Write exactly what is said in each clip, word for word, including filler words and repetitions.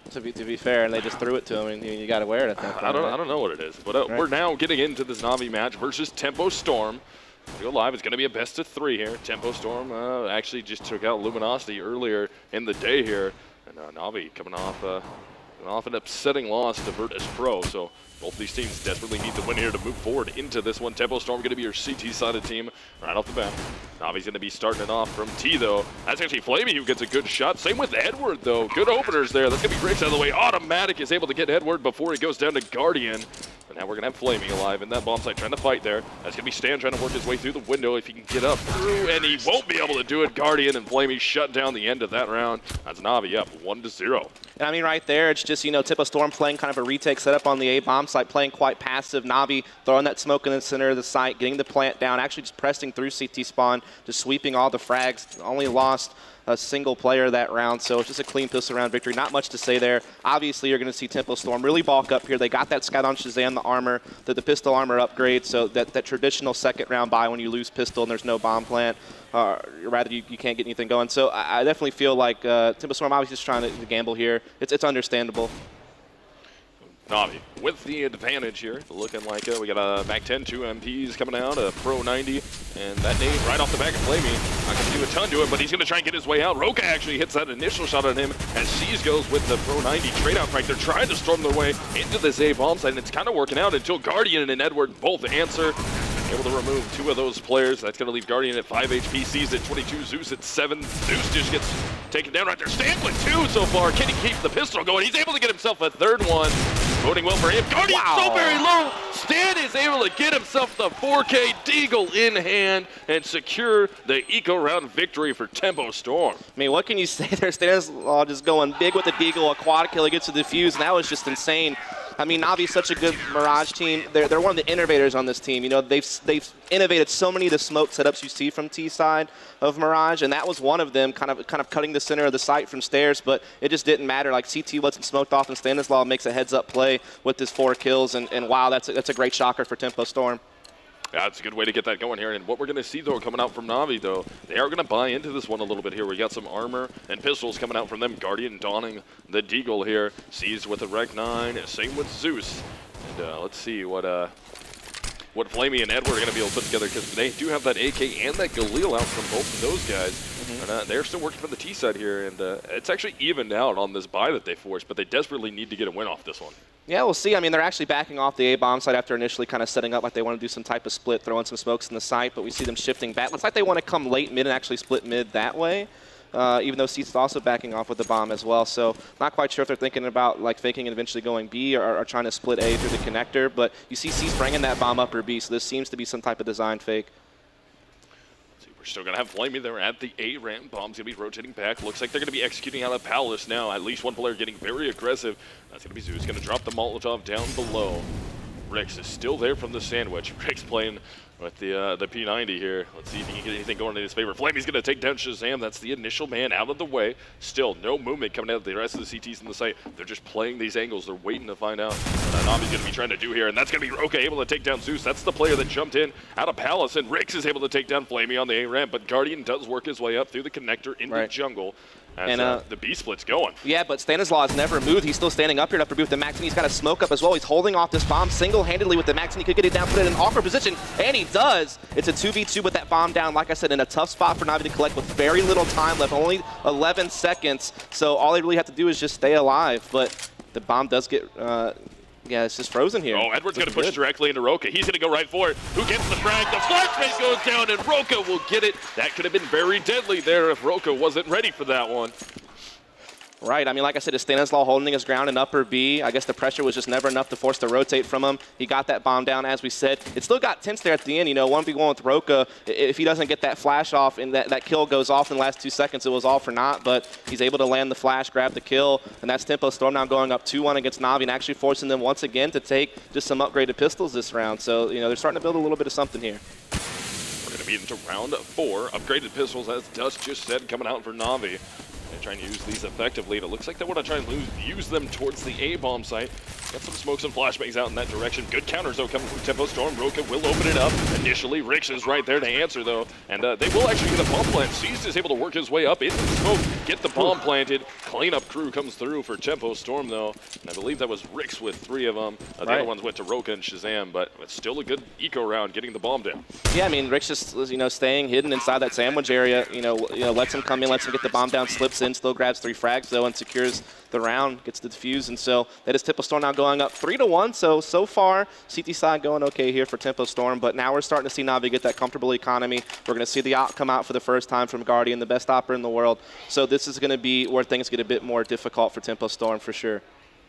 To be, to be fair, and they just threw it to him, and you, you got to wear it at that point. I don't, right? I don't know what it is, but uh, right. we're now getting into this Na'Vi match versus Tempo Storm. Go live. It's going to be a best of three here. Tempo Storm uh, actually just took out Luminosity earlier in the day here, and uh, Na'Vi coming off uh, off an upsetting loss to Virtus Pro. So both these teams desperately need to win here to move forward into this one. Tempo Storm going to be your C T-sided team right off the bat. Na'Vi's going to be starting it off from T, though. That's actually Flamey who gets a good shot. Same with Edward, though. Good openers there. That's going to be Riggs out of the way. Automatic is able to get Edward before he goes down to Guardian. But now we're going to have Flamey alive in that bomb site trying to fight there. That's going to be Stan trying to work his way through the window if he can get up through, and he won't be able to do it. Guardian and Flamey shut down the end of that round. That's Na'Vi up one to zero. And I mean, right there, it's just, you know, Tempo Storm playing kind of a retake setup on the A bomb site, playing quite passive. Na'Vi throwing that smoke in the center of the site, getting the plant down, actually just pressing through C T spawn, just sweeping all the frags. Only lost a single player that round, so it's just a clean pistol round victory. Not much to say there. Obviously, you're going to see Tempo Storm really bulk up here. They got that Scout on Shazam, the armor, the, the pistol armor upgrade, so that, that traditional second round buy when you lose pistol and there's no bomb plant. Uh, rather, you, you can't get anything going. So I, I definitely feel like uh, Tempo Storm obviously just trying to, to gamble here. It's, it's understandable. Na'Vi with the advantage here, looking like uh, we got a Mac ten, two M Ps coming out, a Pro ninety, and that nade right off the back of Flamey. Not going to do a ton to it, but he's going to try and get his way out. Roka actually hits that initial shot on him as C's goes with the Pro ninety trade out right. They're trying to storm their way into this A bomb site, and it's kind of working out until Guardian and Edward both answer. Able to remove two of those players. That's going to leave Guardian at five H P, C's at twenty-two, Zeus at seven. Zeus just gets taken down right there. Stan with two so far. Can he keep the pistol going? He's able to get himself a third one. Voting well for him. Guardian Wow. so very low. Stan is able to get himself the four K Deagle in hand and secure the eco round victory for Tempo Storm. I mean, what can you say there? Stanislaw just going big with the Deagle, a quad kill, he gets to defuse, and that was just insane. I mean, Na'Vi's such a good Mirage team. They're, they're one of the innovators on this team. You know, they've, they've innovated so many of the smoke setups you see from T side of Mirage, and that was one of them, kind of kind of cutting the center of the site from stairs, but it just didn't matter. Like, C T wasn't smoked off, and Stanislaw makes a heads-up play with his four kills, and, and wow, that's a, that's a great shocker for Tempo Storm. Yeah, it's a good way to get that going here. And what we're going to see, though, coming out from Na'Vi, though, they are going to buy into this one a little bit here. We got some armor and pistols coming out from them. Guardian donning the Deagle here. Sees with the Rec nine. Same with Zeus. And uh, let's see what uh, what Flamey and Edward are going to be able to put together, because they do have that A K and that Galil out from both of those guys. Mm-hmm. And uh, they're still working from the T side here. And uh, it's actually evened out on this buy that they forced, but they desperately need to get a win off this one. Yeah, we'll see. I mean, they're actually backing off the A-bomb site after initially kind of setting up like they want to do some type of split, throwing some smokes in the site, but we see them shifting back. Looks like they want to come late mid and actually split mid that way, uh, even though C's also backing off with the bomb as well. So not quite sure if they're thinking about like faking and eventually going B, or, or trying to split A through the connector, but you see C's bringing that bomb up or B, so this seems to be some type of design fake. We're still going to have Flamey there at the A ramp. Bomb's going to be rotating back. Looks like they're going to be executing out of Palace now. At least one player getting very aggressive. That's going to be Zeus. Going to drop the Molotov down below. Rix is still there from the sandwich. Rix playing with the uh, the P ninety here. Let's see if he can get anything going in his favor. Flamey's going to take down Shazam. That's the initial man out of the way. Still no movement coming out of the rest of the C Ts in the site. They're just playing these angles. They're waiting to find out what Na'Vi's going to be trying to do here. And that's going to be Roka able to take down Zeus. That's the player that jumped in out of Palace. And Rix is able to take down Flamey on the A ramp. But Guardian does work his way up through the connector into right. the jungle. As, and uh, uh, the B split's going. Yeah, but Stanislaw has never moved. He's still standing up here after boot the Max, and he's got a smoke up as well. He's holding off this bomb single-handedly with the Max, and he could get it down, put it in an awkward position, and he does. It's a two v two with that bomb down, like I said, in a tough spot for Na'Vi to collect with very little time left, only eleven seconds. So all they really have to do is just stay alive, but the bomb does get... Uh, Yeah, it's just frozen here. Oh, Edward's going to push good. directly into Roka. He's going to go right for it. Who gets the frag? The flashbang goes down, and Roka will get it. That could have been very deadly there if Roka wasn't ready for that one. Right. I mean, like I said, it's Stanislaw holding his ground in upper B. I guess the pressure was just never enough to force the rotate from him. He got that bomb down, as we said. It still got tense there at the end. You know, one v one with Roka. If he doesn't get that flash off and that, that kill goes off in the last two seconds, it was all for naught. But he's able to land the flash, grab the kill, and that's Tempo Storm now going up two one against Na'Vi and actually forcing them once again to take just some upgraded pistols this round. So, you know, they're starting to build a little bit of something here. We're going to be into round four. Upgraded pistols, as Dust just said, coming out for Na'Vi. They try and use these effectively, and it looks like they want to try and lose, use them towards the A-bomb site. Got some smokes and flashbangs out in that direction. Good counters, though, coming from Tempo Storm. Roka will open it up. Initially, Rix is right there to answer, though, and uh, they will actually get a bomb plant. Seized is able to work his way up into the smoke, get the bomb planted. Cleanup crew comes through for Tempo Storm, though, and I believe that was Rix with three of them. Uh, the right. other ones went to Roka and Shazam, but it's still a good eco round getting the bomb down. Yeah, I mean, Rix just, you know, staying hidden inside that sandwich area, you know, you know, lets him come in, lets him get the bomb down, slips in, still grabs three frags, though, and secures the round, gets the defuse, and so that is Tempo Storm now going up three to one. So so far, C T side going okay here for Tempo Storm, but now we're starting to see Navi get that comfortable economy. We're going to see the op come out for the first time from Guardian, the best opera in the world. So this is going to be where things get a bit more difficult for Tempo Storm for sure.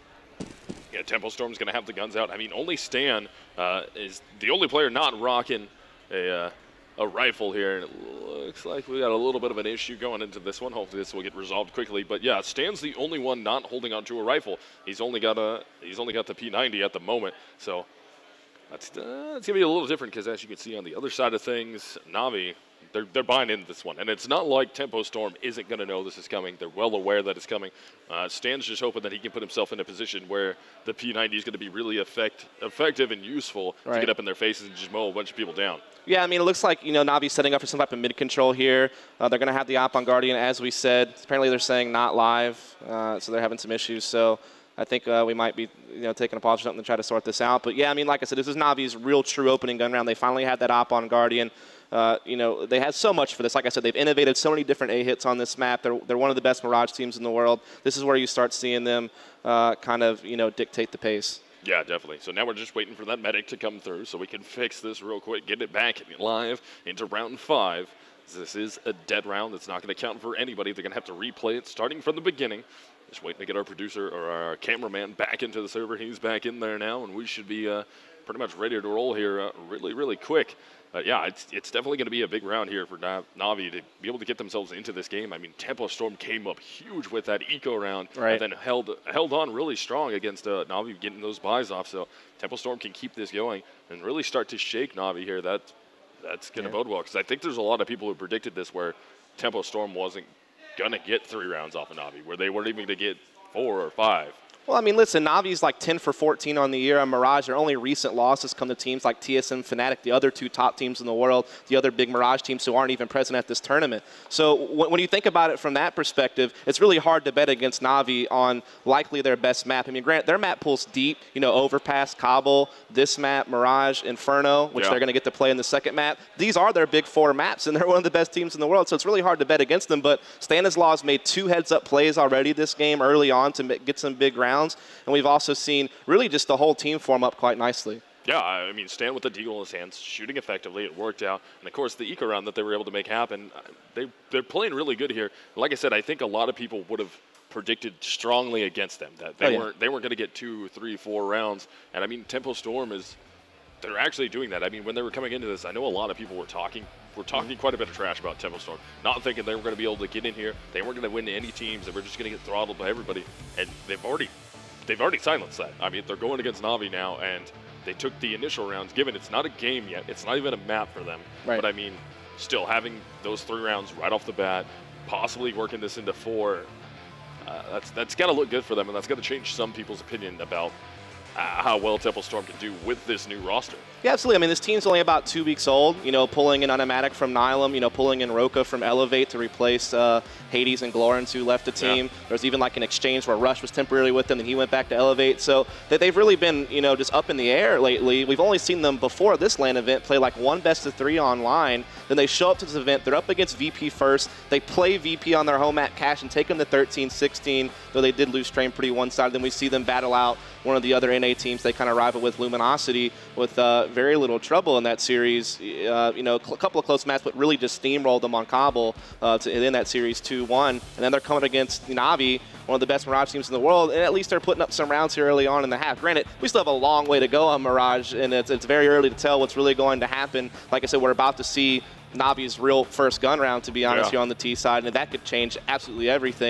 Yeah, Tempo Storm's going to have the guns out. I mean, only Stan uh, is the only player not rocking a. Uh, a rifle here, and it looks like we got a little bit of an issue going into this one. Hopefully this will get resolved quickly, but yeah, Stan's the only one not holding onto a rifle. He's only got a he's only got the P ninety at the moment, so that's uh, it's gonna be a little different because as you can see on the other side of things, Navi, they're they're buying into this one, and it's not like Tempo Storm isn't gonna know this is coming. They're well aware that it's coming. Uh, Stan's just hoping that he can put himself in a position where the P ninety is gonna be really effect effective and useful right. to get up in their faces and just mow a bunch of people down. Yeah, I mean, it looks like, you know, Navi's setting up for some type of mid-control here. Uh, they're going to have the op on Guardian, as we said. Apparently they're saying not live, uh, so they're having some issues. So I think uh, we might be, you know, taking a pause or something to try to sort this out. But, yeah, I mean, like I said, this is Navi's real true opening gun round. They finally had that op on Guardian. Uh, you know, they had so much for this. Like I said, they've innovated so many different A-hits on this map. They're, they're one of the best Mirage teams in the world. This is where you start seeing them uh, kind of, you know, dictate the pace. Yeah, definitely. So now we're just waiting for that medic to come through so we can fix this real quick, get it back live into round five. This is a dead round that's not going to count for anybody. They're going to have to replay it starting from the beginning. Just waiting to get our producer or our cameraman back into the server. He's back in there now, and we should be uh, pretty much ready to roll here uh, really, really quick. But yeah, it's, it's definitely going to be a big round here for Navi to be able to get themselves into this game. I mean, Tempo Storm came up huge with that eco round right. and then held held on really strong against uh, Navi getting those buys off. So Tempo Storm can keep this going and really start to shake Navi here. That, that's going to yeah. bode well because I think there's a lot of people who predicted this where Tempo Storm wasn't going to get three rounds off of Navi, where they weren't even going to get four or five. Well, I mean, listen, Navi's like ten for fourteen on the year on Mirage. Their only recent losses come to teams like T S M, Fnatic, the other two top teams in the world, the other big Mirage teams who aren't even present at this tournament. So when you think about it from that perspective, it's really hard to bet against Navi on likely their best map. I mean, grant their map pool's deep, you know, Overpass, Cobble, this map, Mirage, Inferno, which yeah. they're going to get to play in the second map. These are their big four maps, and they're one of the best teams in the world, so it's really hard to bet against them. But Stanislaus made two heads-up plays already this game early on to get some big rounds. And we've also seen really just the whole team form up quite nicely. Yeah, I mean, Stan with the deagle in his hands, shooting effectively, it worked out. And, of course, the eco round that they were able to make happen, they, they're playing really good here. Like I said, I think a lot of people would have predicted strongly against them, that they oh, yeah. weren't they weren't going to get two, three, four rounds. And, I mean, Tempo Storm is – they're actually doing that. I mean, when they were coming into this, I know a lot of people were talking We're talking quite a bit of trash about Tempo Storm, not thinking they were going to be able to get in here. They weren't going to win any teams. They were just going to get throttled by everybody. And they've already – They've already silenced that. I mean, they're going against Navi now, and they took the initial rounds, given it's not a game yet. It's not even a map for them. Right. But, I mean, still having those three rounds right off the bat, possibly working this into four, uh, that's that's got to look good for them, and that's got to change some people's opinion about uh, how well Tempo Storm can do with this new roster. Yeah, absolutely. I mean, this team's only about two weeks old. You know, pulling in Unimatic from Nylum, you know, pulling in Roka from Elevate to replace uh, Hades and Glorans, who left the team. Yeah. There was even like an exchange where Rush was temporarily with them, and he went back to Elevate. So they've really been, you know, just up in the air lately. We've only seen them before this LAN event play like one best of three online. Then they show up to this event. They're up against V P first. They play V P on their home at Cash and take them to thirteen sixteen, though they did lose Train pretty one-sided. Then we see them battle out one of the other N A teams they kind of rival with, Luminosity, with uh, very little trouble in that series. Uh, you know, a couple of close matches, but really just steamrolled them on Cobble uh, to end that series two one. And then they're coming against Navi, one of the best Mirage teams in the world, and at least they're putting up some rounds here early on in the half. Granted, we still have a long way to go on Mirage, and it's, it's very early to tell what's really going to happen. Like I said, we're about to see Navi's real first gun round, to be honest, yeah. here on the T side, and that could change absolutely everything.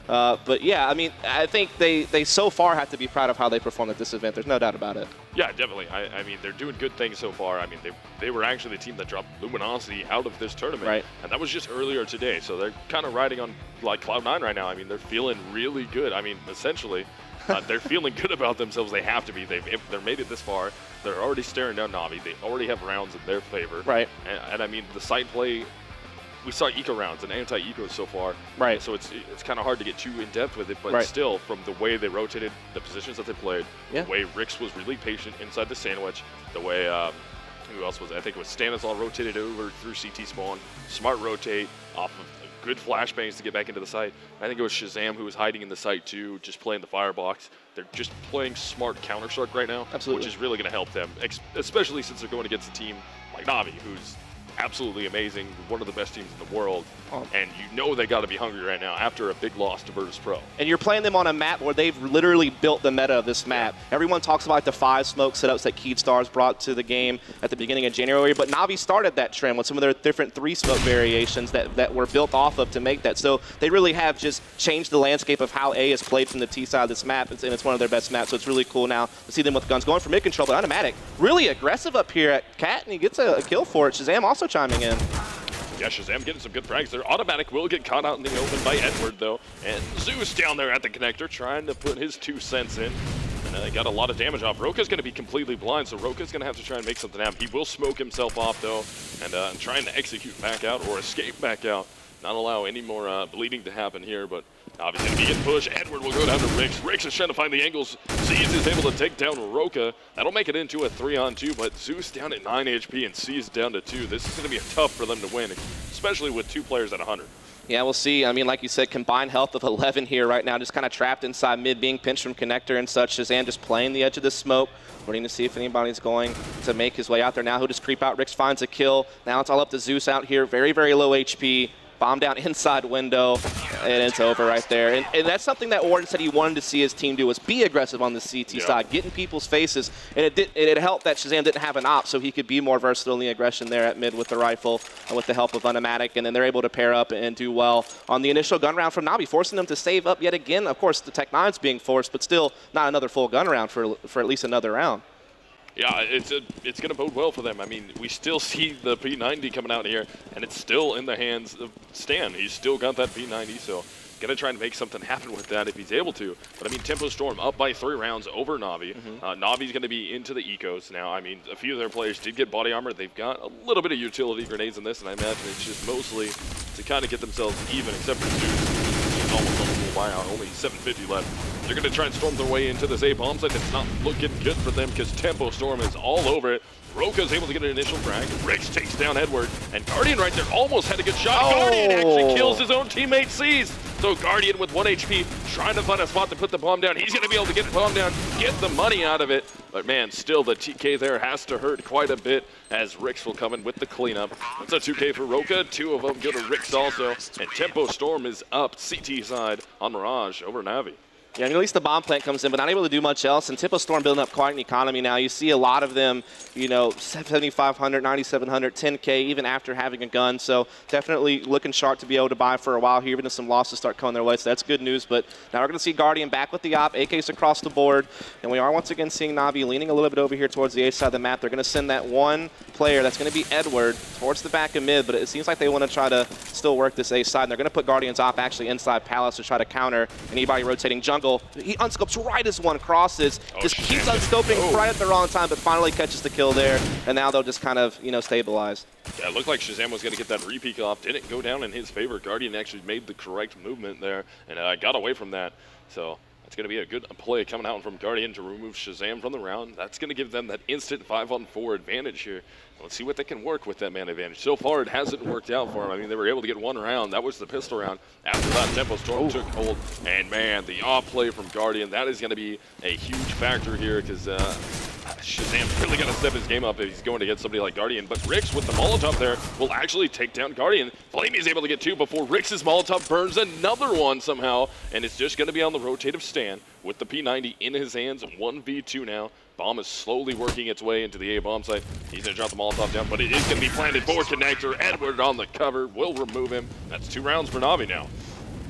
Uh, but yeah, I mean, I think they, they so far have to be proud of how they performed at this event. There's no doubt about it. Yeah, definitely. I, I mean, they're doing good things so far. I mean, they, they were actually the team that dropped Luminosity out of this tournament. Right. And that was just earlier today. So they're kind of riding on like Cloud nine right now. I mean, they're feeling really good. I mean, essentially, uh, they're feeling good about themselves. They have to be. They've if they're made it this far. They're already staring down Navi. They already have rounds in their favor. Right. And, and I mean, the side play, we saw eco rounds and anti-eco so far. Right. So it's it's kind of hard to get too in-depth with it, but right. still, from the way they rotated, the positions that they played, yeah. the way Rix was really patient inside the sandwich, the way, um, who else was it? I think it was Stanislaw rotated over through C T spawn, smart rotate off of good flashbangs to get back into the site. I think it was Shazam who was hiding in the site too, just playing the firebox. They're just playing smart Counter-Strike right now, Absolutely. which is really going to help them, especially since they're going against a team like Navi, who's absolutely amazing, one of the best teams in the world, oh. and you know they got to be hungry right now after a big loss to Virtus Pro. And you're playing them on a map where they've literally built the meta of this map. Yeah. Everyone talks about the five smoke setups that Keydstars brought to the game at the beginning of January, but Navi started that trend with some of their different three smoke variations that, that were built off of to make that. So they really have just changed the landscape of how A is played from the T side of this map, and it's one of their best maps, so it's really cool now to see them with guns going for mid control, but Automatic really aggressive up here at Cat, and he gets a, a kill for it. Shazam also chiming in. Yeah, Shazam getting some good frags there. Automatic will get caught out in the open by Edward, though. And Zeus down there at the connector trying to put his two cents in. And uh, got a lot of damage off. Roka's going to be completely blind, so Roka's going to have to try and make something happen. He will smoke himself off, though, and uh, trying to execute back out or escape back out. Not allow any more uh, bleeding to happen here, but obviously going to be getting pushed. Edward will go down to Rix. Rix is trying to find the angles. Zeus is able to take down Roka. That'll make it into a three on two, but Zeus down at nine H P and C's down to two. This is going to be tough for them to win, especially with two players at one hundred. Yeah, we'll see. I mean, like you said, combined health of eleven here right now, just kind of trapped inside mid, being pinched from connector and such. Shazam just playing the edge of the smoke, waiting to see if anybody's going to make his way out there. Now he'll just creep out. Rix finds a kill. Now it's all up to Zeus out here. Very, very low H P. Bomb down inside window, and it's over right there. And, and that's something that Warden said he wanted to see his team do, was be aggressive on the C T yeah. side, get in people's faces. And it, did, it helped that Shazam didn't have an op, so he could be more versatile in the aggression there at mid with the rifle and with the help of Automatic. And then they're able to pair up and do well on the initial gun round from Navi, forcing them to save up yet again. Of course, the Tech nine's being forced, but still not another full gun round for, for at least another round. Yeah, it's a, it's going to bode well for them. I mean, we still see the P ninety coming out here, and it's still in the hands of Stan. He's still got that P ninety, so going to try and make something happen with that if he's able to. But, I mean, Tempo Storm up by three rounds over Navi. Mm-hmm. uh, Navi's going to be into the ecos now. I mean, a few of their players did get body armor. They've got a little bit of utility grenades in this, and I imagine it's just mostly to kind of get themselves even, except for Zeus. He's almost on the full buyout, only seven fifty left. They're going to try and storm their way into this A bomb site. It's not looking good for them because Tempo Storm is all over it. Roka's able to get an initial frag. Rix takes down Edward. And Guardian right there almost had a good shot. Oh. Guardian actually kills his own teammate C's. So Guardian with one H P trying to find a spot to put the bomb down. He's going to be able to get the bomb down, get the money out of it. But man, still the T K there has to hurt quite a bit as Rix will come in with the cleanup. That's a two K for Roka. Two of them go to Rix also. And Tempo Storm is up C T side on Mirage over Navi. Yeah, I mean, at least the bomb plant comes in, but not able to do much else. And Tempo Storm building up quite an economy now. You see a lot of them, you know, seventy-five hundred, ninety-seven hundred, ten K, even after having a gun. So definitely looking sharp to be able to buy for a while here, even if some losses start coming their way. So that's good news. But now we're going to see Guardian back with the op, A Ks across the board. And we are once again seeing Navi leaning a little bit over here towards the A side of the map. They're going to send that one player, that's going to be Edward, towards the back of mid. But it seems like they want to try to still work this A side. And they're going to put Guardian's op actually inside Palace to try to counter anybody rotating jungle. He unscopes right as one crosses, oh, just shit. keeps unscoping oh. right at the wrong time, but finally catches the kill there, and now they'll just kind of, you know, stabilize. Yeah, it looked like Shazam was going to get that repeat off. Didn't go down in his favor. Guardian actually made the correct movement there and uh, got away from that. So it's going to be a good play coming out from Guardian to remove Shazam from the round. That's going to give them that instant five on four advantage here. Let's see what they can work with that man advantage. So far, it hasn't worked out for them. I mean, they were able to get one round. That was the pistol round. After that, Tempo Storm Ooh. took hold. And, man, the off play from Guardian, that is going to be a huge factor here because uh, Shazam's really got to step his game up if he's going to get somebody like Guardian. But Rix with the Molotov there will actually take down Guardian. Flamey is able to get two before Rix's Molotov burns another one somehow. And it's just going to be on the rotative stand with the P ninety in his hands. one v two now. Bomb is slowly working its way into the A bomb site. He's going to drop the Molotov down, but it is going to be planted for connector. Edward on the cover will remove him. That's two rounds for Navi now.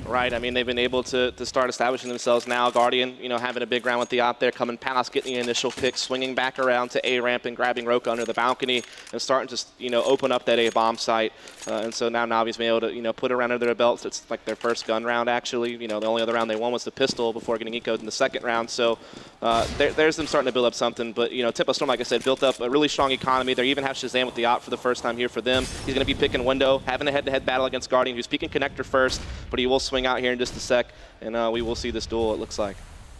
Right, I mean, they've been able to, to start establishing themselves now. Guardian, you know, having a big round with the op there, coming past, getting the initial pick, swinging back around to A-ramp and grabbing Roka under the balcony and starting to, you know, open up that A-bomb site. Uh, and so now Navi's been able to, you know, put a round under their belts. It's like their first gun round, actually. You know, the only other round they won was the pistol before getting ecoed in the second round. So uh, there, there's them starting to build up something. But, you know, Tempo Storm, like I said, built up a really strong economy. They even have Shazam with the op for the first time here for them. He's going to be picking window, having a head-to-head battle against Guardian, who's picking connector first, but he will swing out here in just a sec, and uh, we will see this duel, it looks like.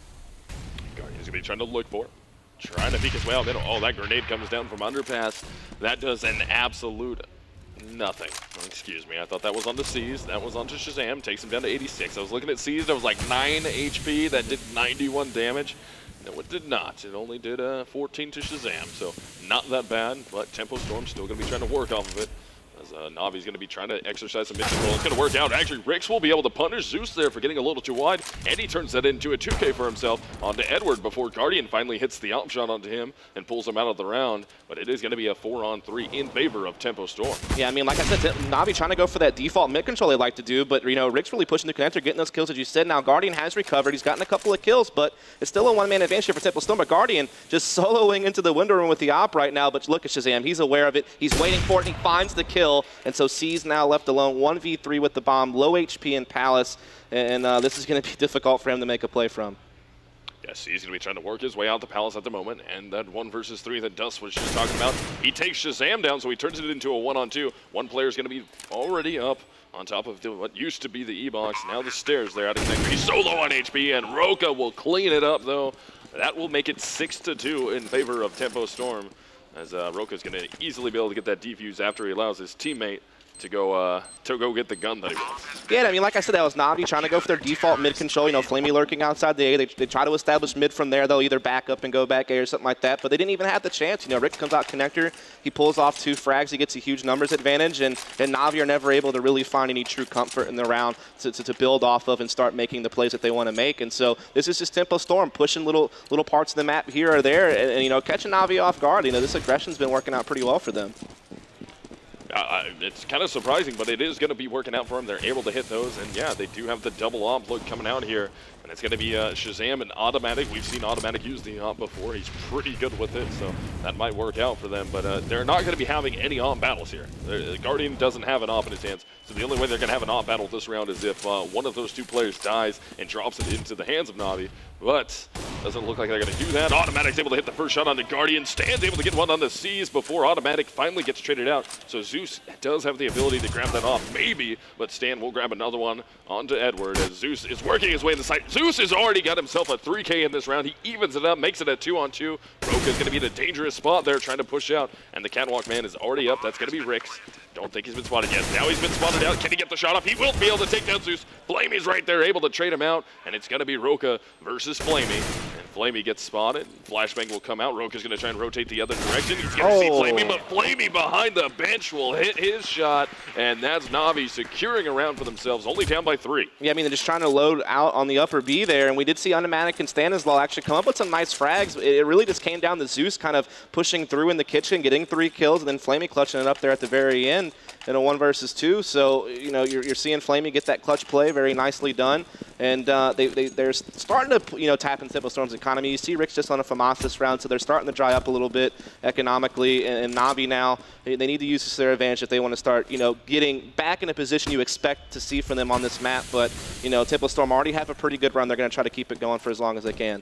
Guardian's going to be trying to look for it. Trying to peek his way out middle. Oh, that grenade comes down from underpass. That does an absolute nothing. Oh, excuse me, I thought that was on the Seized. That was onto Shazam. Takes him down to eighty-six. I was looking at Seized. I was like nine H P. That did ninety-one damage. No, it did not. It only did uh, fourteen to Shazam. So not that bad, but Tempo Storm's still going to be trying to work off of it. As uh, Navi's going to be trying to exercise some mid-control. It's going to work out. Actually, Rix will be able to punish Zeus there for getting a little too wide, and he turns that into a two K for himself onto Edward before Guardian finally hits the op shot onto him and pulls him out of the round. But it is going to be a four on three in favor of Tempo Storm. Yeah, I mean, like I said, Navi trying to go for that default mid-control they like to do, but, you know, Rix really pushing the connector, getting those kills, as you said. Now Guardian has recovered. He's gotten a couple of kills, but it's still a one-man advantage here for Tempo Storm. But Guardian just soloing into the window room with the op right now, but look at Shazam. He's aware of it. He's waiting for it. He finds the kill, and so C He's now left alone, one v three with the bomb, low H P in Palace, and uh, this is going to be difficult for him to make a play from. Yes, he's going to be trying to work his way out the Palace at the moment, and that one versus three that Dust was just talking about, he takes Shazam down, so he turns it into a one on two. One player is going to be already up on top of the, what used to be the E-box. Now the stairs there out of connector. He's so low on H P, and Roka will clean it up, though. That will make it six to two in favor of Tempo Storm, as uh, Roka's going to easily be able to get that defuse after he allows his teammate to go uh, to go get the gun that he wants. Yeah, I mean, like I said, that was Navi trying to go for their default mid control. You know, Flamey lurking outside the A. They, they try to establish mid from there. They'll either back up and go back A or something like that. But they didn't even have the chance. You know, Rick comes out connector. He pulls off two frags. He gets a huge numbers advantage. And, and Navi are never able to really find any true comfort in the round to, to, to build off of and start making the plays that they want to make. And so this is just Tempo Storm pushing little little parts of the map here or there. And, and you know, catching Navi off guard. You know, this aggression's been working out pretty well for them. Uh, it's kind of surprising, but it is going to be working out for them. They're able to hit those, and yeah, they do have the double op look coming out here, and it's going to be uh, Shazam and Automatic. We've seen Automatic use the op before. He's pretty good with it, so that might work out for them, but uh, they're not going to be having any op battles here. The Guardian doesn't have an op in his hands, so the only way they're going to have an op battle this round is if uh, one of those two players dies and drops it into the hands of Navi, but doesn't look like they're going to do that. Automatic's able to hit the first shot on the Guardian. Stan's able to get one on the Seas before Automatic finally gets traded out. So Zeus does have the ability to grab that off, maybe, but Stan will grab another one onto Edward as Zeus is working his way in the side. Zeus has already got himself a three K in this round. He evens it up, makes it a two on two. Roka's going to be in a dangerous spot there trying to push out, and the Catwalk man is already up. That's going to be Rix. Don't think he's been spotted yet. Now he's been spotted out. Can he get the shot off? He will be able to take down Zeus. Flamey's right there, able to trade him out, and it's going to be Roka versus Flamey. And Flamey gets spotted. Flashbang will come out. Roka's going to try and rotate the other direction. He's going to oh. see Flamey, but Flamey behind the bench will hit his shot, and that's Navi securing a round for themselves, only down by three. Yeah, I mean, they're just trying to load out on the upper B there, and we did see Automatic and Stanislaw actually come up with some nice frags. It really just came down to Zeus kind of pushing through in the kitchen, getting three kills, and then Flamey clutching it up there at the very end in a one versus two. So, you know, you're, you're seeing Flamey get that clutch play, very nicely done. And uh, they, they, they're starting to, you know, tap in Tempo Storm's economy. You see Rick's just on a FAMAS this round, so they're starting to dry up a little bit economically. And, and Navi now, they need to use this to their advantage if they want to start, you know, getting back in a position you expect to see from them on this map. But, you know, Tempo Storm already have a pretty good run. They're going to try to keep it going for as long as they can.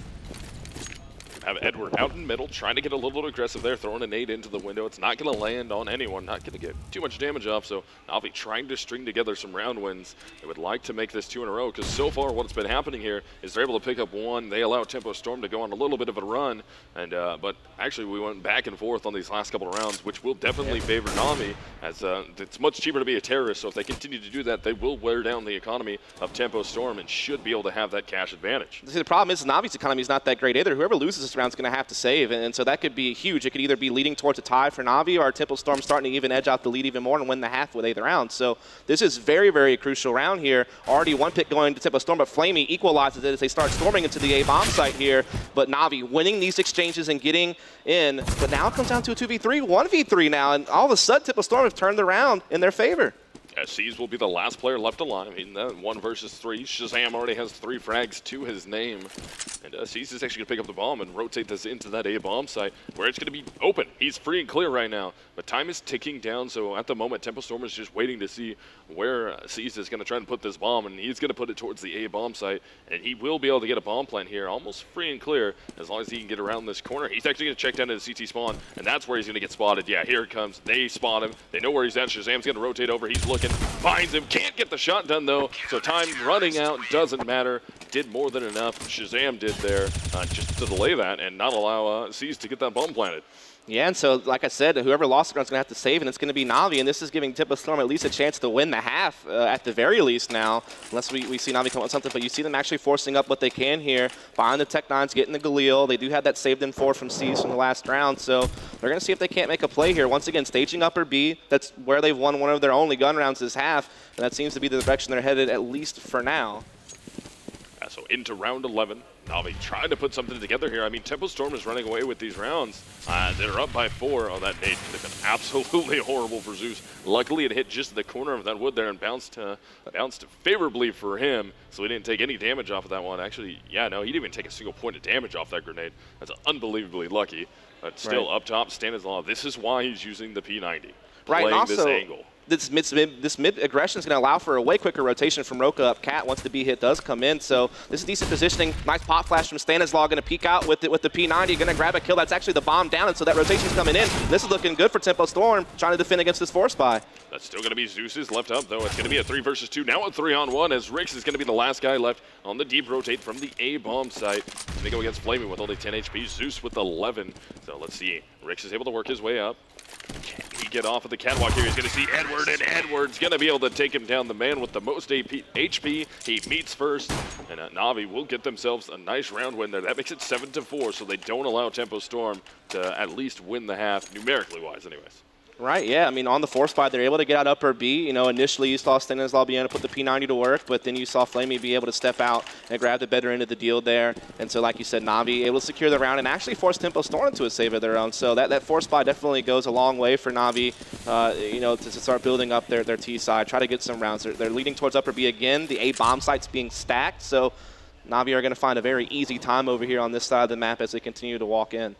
Have Edward out in middle, trying to get a little bit aggressive there, throwing a nade into the window. It's not going to land on anyone, not going to get too much damage off, so Navi trying to string together some round wins. They would like to make this two in a row, because so far what's been happening here is they're able to pick up one. They allow Tempo Storm to go on a little bit of a run, and uh, but actually we went back and forth on these last couple of rounds, which will definitely favor Navi, as uh, it's much cheaper to be a terrorist, so if they continue to do that, they will wear down the economy of Tempo Storm and should be able to have that cash advantage. See, the problem is Navi's economy is not that great either. Whoever loses this round is going to have to save. And so that could be huge. It could either be leading towards a tie for Navi or Tempo Storm starting to even edge out the lead even more and win the half with either round. So this is very, very crucial round here. Already one pick going to Tempo Storm, but Flamey equalizes it as they start storming into the A-bomb site here. But Navi winning these exchanges and getting in. But now it comes down to a two v three, one v three now. And all of a sudden, Tempo Storm have turned around in their favor. Uh, C's will be the last player left alive. I mean, uh, one versus three. Shazam already has three frags to his name. And uh, C's is actually going to pick up the bomb and rotate this into that A bomb site where it's going to be open. He's free and clear right now. But time is ticking down, so at the moment, Tempo Storm is just waiting to see where uh, C's is going to try and put this bomb, and he's going to put it towards the A bomb site. And he will be able to get a bomb plant here, almost free and clear, as long as he can get around this corner. He's actually going to check down to the C T spawn, and that's where he's going to get spotted. Yeah, here it comes. They spot him. They know where he's at. Shazam's going to rotate over. He's looking, finds him. Can't get the shot done, though, so time running out doesn't matter. Did more than enough. Shazam did there uh, just to delay that and not allow uh, C's to get that bomb planted. Yeah, and so, like I said, whoever lost the ground is going to have to save, and it's going to be Navi, and this is giving Tempo Storm at least a chance to win the half, uh, at the very least now, unless we, we see Navi come up with something. But you see them actually forcing up what they can here, behind the Tech Nines, getting the Galil. They do have that saved in four from C's from the last round, so they're going to see if they can't make a play here. Once again, staging upper B, that's where they've won one of their only gun rounds this half, and that seems to be the direction they're headed, at least for now. Yeah, so into round eleven. Navi trying to put something together here. I mean, Tempo Storm is running away with these rounds. Uh, they're up by four. Oh, that nade could have been absolutely horrible for Zeus. Luckily, it hit just the corner of that wood there and bounced uh, bounced favorably for him, so he didn't take any damage off of that one. Actually, yeah, no, he didn't even take a single point of damage off that grenade. That's unbelievably lucky. But still, right up top, Stanislav. This is why he's using the P ninety, right, playing also, this angle. This mid, mid, this mid aggression is going to allow for a way quicker rotation from Roka up Cat once the B hit does come in. So this is decent positioning. Nice pop flash from Stanislav, going to peek out with it with the P ninety, going to grab a kill. That's actually the bomb down, and so that rotation's coming in. This is looking good for Tempo Storm, trying to defend against this force buy. That's still going to be Zeus's left up, though. It's going to be a three versus two. Now a three on one, as Rix is going to be the last guy left on the deep rotate from the A bomb site. They go against Flaming with only ten H P. Zeus with eleven. So let's see. Rix is able to work his way up. Can he get off of the catwalk here? He's going to see Edward, and Edward's going to be able to take him down. The man with the most A P, H P. He meets first, and uh, Navi will get themselves a nice round win there. That makes it seven to four, so they don't allow Tempo Storm to at least win the half, numerically wise, anyways. Right, yeah. I mean, on the force buy, they're able to get out upper B. You know, initially you saw Stanislav be able to put the P ninety to work, but then you saw Flamey be able to step out and grab the better end of the deal there. And so, like you said, Navi able to secure the round and actually force Tempo Storm into a save of their own. So that, that force buy definitely goes a long way for Navi, uh, you know, to, to start building up their, their T side, try to get some rounds. They're, they're leading towards upper B again. The A bomb site's being stacked, so Navi are going to find a very easy time over here on this side of the map as they continue to walk in.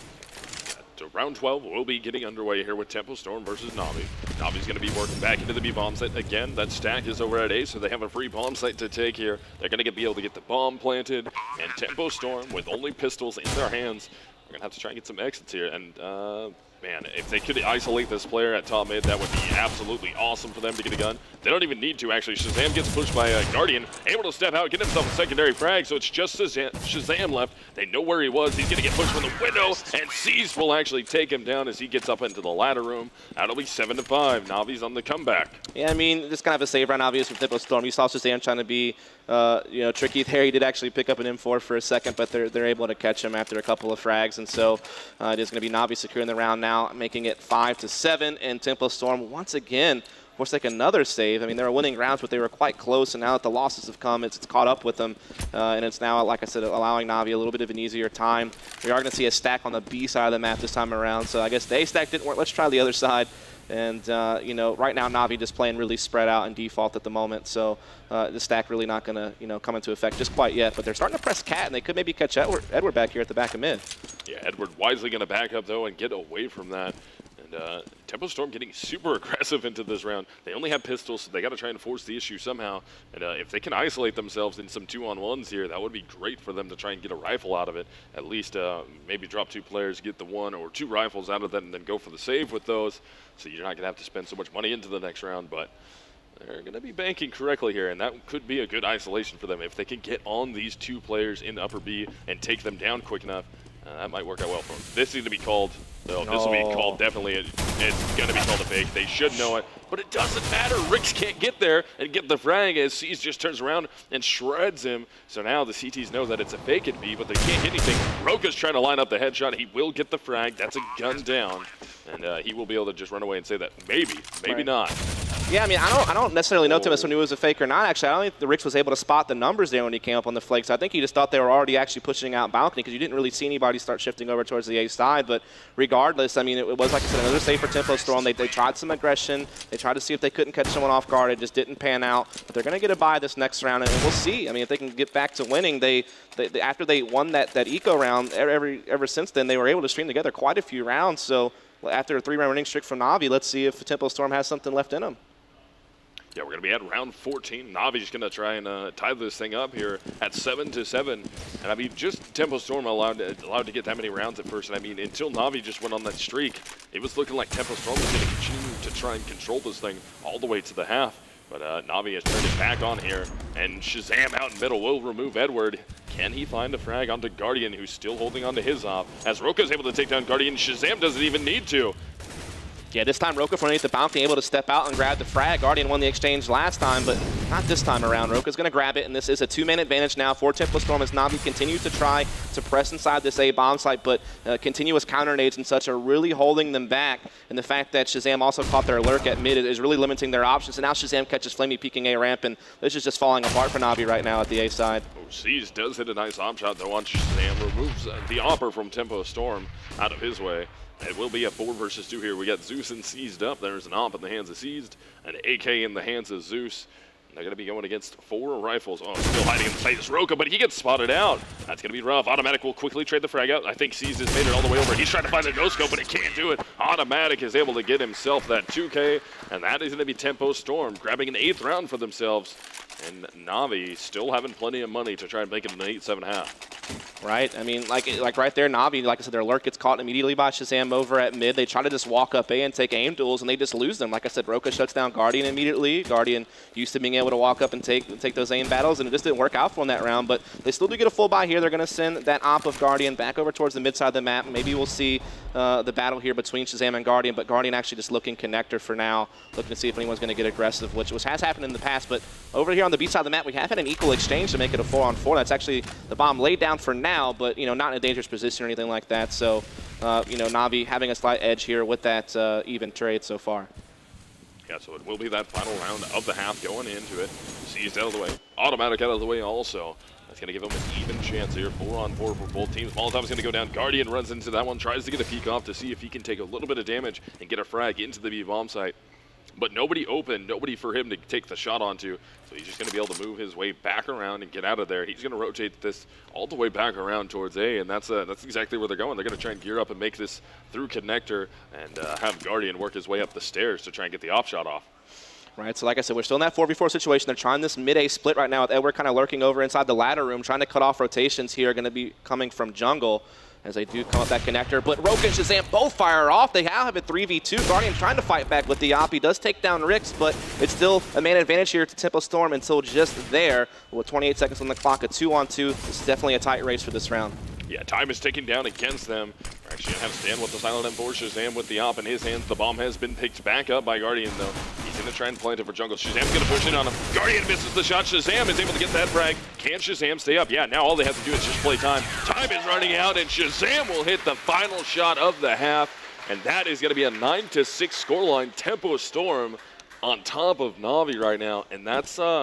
So round twelve will be getting underway here with Tempo Storm versus Navi. Navi's going to be working back into the B bomb site again. That stack is over at A, so they have a free bomb site to take here. They're going to be able to get the bomb planted, and Tempo Storm, with only pistols in their hands, are going to have to try and get some exits here. And uh, man, if they could isolate this player at top mid, that would be absolutely awesome for them to get a gun. They don't even need to, actually. Shazam gets pushed by a Guardian, able to step out, get himself a secondary frag, so it's just Shazam left. They know where he was. He's going to get pushed from the window, and C's will actually take him down as he gets up into the ladder room. That'll be seven to five. Navi's on the comeback. Yeah, I mean, this kind of a save round, obvious, with Tempo Storm. You saw Shazam trying to be, uh, you know, tricky there. He did actually pick up an M four for a second, but they're, they're able to catch him after a couple of frags, and so uh, it is going to be Navi securing the round now, making it five to seven, and Tempo Storm once again forced like another save. I mean, they were winning rounds, but they were quite close, and now that the losses have come, it's, it's caught up with them, uh, and it's now, like I said, allowing Navi a little bit of an easier time. We are going to see a stack on the B side of the map this time around, so I guess the A stack didn't work. Let's try the other side. And, uh, you know, right now Navi just playing really spread out and default at the moment, so uh, the stack really not going to, you know, come into effect just quite yet. But they're starting to press Cat, and they could maybe catch Edward, Edward back here at the back of mid. Yeah, Edward wisely going to back up, though, and get away from that. And uh, Tempo Storm getting super aggressive into this round. They only have pistols, so they got to try and force the issue somehow. And uh, if they can isolate themselves in some two-on-ones here, that would be great for them to try and get a rifle out of it. At least uh, maybe drop two players, get the one or two rifles out of that, and then go for the save with those. So you're not going to have to spend so much money into the next round, but they're going to be banking correctly here, and that could be a good isolation for them. If they can get on these two players in upper B and take them down quick enough, uh, that might work out well for them. This needs to be called. So this will be called definitely. A, it's going to be called a fake. They should know it, but it doesn't matter. Rix can't get there and get the frag as C's just turns around and shreds him. So now the C Ts know that it's a fake at B, but they can't hit anything. Roka's trying to line up the headshot. He will get the frag. That's a gun down, and uh, he will be able to just run away and say that maybe, maybe right. not. Yeah, I mean, I don't, I don't necessarily know Tempo Storm knew it was a fake or not. Actually, I don't think the Rix was able to spot the numbers there when he came up on the flanks. I think he just thought they were already actually pushing out balcony because you didn't really see anybody start shifting over towards the A side. But regardless, I mean, it, it was, like I said, another save for Tempo Storm. They, they tried some aggression. They tried to see if they couldn't catch someone off guard. It just didn't pan out. But they're going to get a bye this next round, and we'll see. I mean, if they can get back to winning, they, they, they after they won that, that eco round, every, ever since then, they were able to string together quite a few rounds. So after a three-round winning streak from Navi, let's see if Tempo Storm has something left in them. Yeah, we're going to be at round fourteen. Navi's going to try and uh, tie this thing up here at seven to seven. And I mean, just Tempo Storm allowed to, allowed to get that many rounds at first. And I mean, until Navi just went on that streak, it was looking like Tempo Storm was going to continue to try and control this thing all the way to the half. But uh, Navi has turned it back on here. And Shazam out in middle will remove Edward. Can he find a frag onto Guardian, who's still holding on to his op? As Roka is able to take down Guardian, Shazam doesn't even need to. Yeah, this time Roka from underneath the bounty able to step out and grab the frag. Guardian won the exchange last time, but not this time around. Roka's going to grab it, and this is a two-man advantage now for Tempo Storm as Navi continues to try to press inside this A bomb site, but uh, continuous counter nades and such are really holding them back. And the fact that Shazam also caught their lurk at mid is really limiting their options. And now Shazam catches Flamey peeking A ramp, and this is just falling apart for Navi right now at the A side. Oh, Seas does hit a nice op shot though on Shazam, removes uh, the opper from Tempo Storm out of his way. It will be a four versus two here. We got Zeus and Seized up. There's an op in the hands of Seized, an A K in the hands of Zeus. And they're going to be going against four rifles. Oh, still hiding in the sight is Roka, but he gets spotted out. That's going to be rough. Automatic will quickly trade the frag out. I think Seized has made it all the way over. He's trying to find the no-scope, but he can't do it. Automatic is able to get himself that two K, and that is going to be Tempo Storm grabbing an eighth round for themselves. And Navi still having plenty of money to try and make it an eight seven half. Right, I mean, like like right there, Navi, like I said, their lurk gets caught immediately by Shazam over at mid. They try to just walk up A and take aim duels, and they just lose them. Like I said, Roka shuts down Guardian immediately. Guardian used to being able to walk up and take take those aim battles, and it just didn't work out for them that round. But they still do get a full buy here. They're going to send that op of Guardian back over towards the mid side of the map. Maybe we'll see uh, the battle here between Shazam and Guardian, but Guardian actually just looking connector for now, looking to see if anyone's going to get aggressive, which was, has happened in the past. But over here on the B side of the map, we have had an equal exchange to make it a four on four. That's actually the bomb laid down for now, but you know, not in a dangerous position or anything like that. So, uh, you know, Navi having a slight edge here with that uh, even trade so far. Yeah, so it will be that final round of the half going into it. Seized out of the way. Automatic out of the way also. That's going to give them an even chance here. Four on four for both teams. Molotov's going to go down. Guardian runs into that one, tries to get a peek off to see if he can take a little bit of damage and get a frag into the B bomb site. But nobody open, nobody for him to take the shot onto. So he's just going to be able to move his way back around and get out of there. He's going to rotate this all the way back around towards A, and that's uh, that's exactly where they're going. They're going to try and gear up and make this through connector and uh, have Guardian work his way up the stairs to try and get the off shot off. Right, so like I said, we're still in that four v four situation. They're trying this mid-A split right now with Edward kind of lurking over inside the ladder room, trying to cut off rotations here, going to be coming from jungle as they do come up that connector. But Roka and Shazam both fire off. They now have a three v two. Guardian trying to fight back with the op. He does take down Rix, but it's still a man advantage here to Tempo Storm until just there. With twenty-eight seconds on the clock, a two on two. This is definitely a tight race for this round. Yeah, time is ticking down against them. We're actually going to have Stan with the silent M four. Shazam with the op in his hands. The bomb has been picked back up by Guardian, though. He's going to try and plant it for jungle. Shazam's going to push in on him. Guardian misses the shot. Shazam is able to get that frag. Can Shazam stay up? Yeah, now all they have to do is just play time. Time is running out, and Shazam will hit the final shot of the half. And that is going to be a nine to six scoreline. Tempo Storm on top of Navi right now. And that's... uh.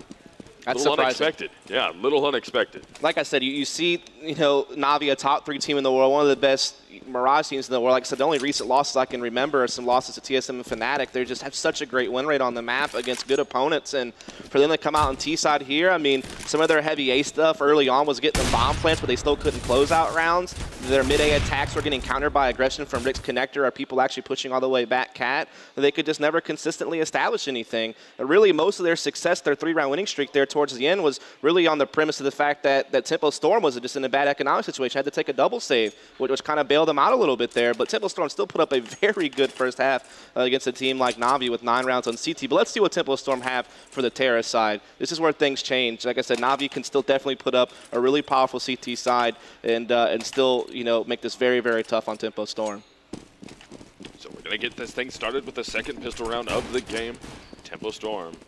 That's little surprising. Unexpected. Yeah, little unexpected. Like I said, you, you see, you know, Navi, a top three team in the world, one of the best Mirage teams in the world. Like I said, the only recent losses I can remember are some losses to T S M and Fnatic. They just have such a great win rate on the map against good opponents. And for them to come out on T side here, I mean, some of their heavy A stuff early on was getting the bomb plants, but they still couldn't close out rounds. Their mid-A attacks were getting countered by aggression from Rix Connector, or people actually pushing all the way back Cat. They could just never consistently establish anything. And really, most of their success, their three-round winning streak there towards the end, was really on the premise of the fact that, that Tempo Storm was just in a bad economic situation, had to take a double save, which, which kind of bailed them out a little bit there. But Tempo Storm still put up a very good first half uh, against a team like Navi with nine rounds on C T. But let's see what Tempo Storm have for the Terra side. This is where things change. Like I said, Navi can still definitely put up a really powerful C T side and uh, and still, you know, make this very, very tough on Tempo Storm. So we're going to get this thing started with the second pistol round of the game. Tempo Storm with